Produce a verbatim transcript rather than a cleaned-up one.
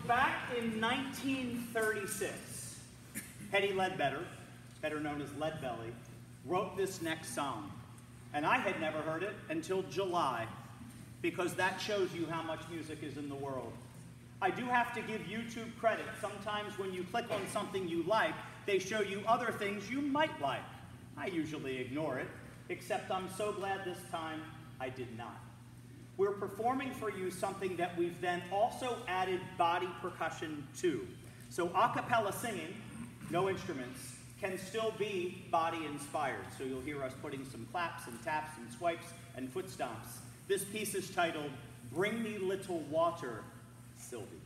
back in nineteen thirty-six, Eddie Ledbetter, better known as Leadbelly, wrote this next song. And I had never heard it until July, because that shows you how much music is in the world. I do have to give YouTube credit. Sometimes when you click on something you like, they show you other things you might like. I usually ignore it, except I'm so glad this time I did not. We're performing for you something that we've then also added body percussion to. So a cappella singing, no instruments, can still be body inspired. So you'll hear us putting some claps and taps and swipes and foot stomps. This piece is titled, Bring Me Little Water, Sylvia.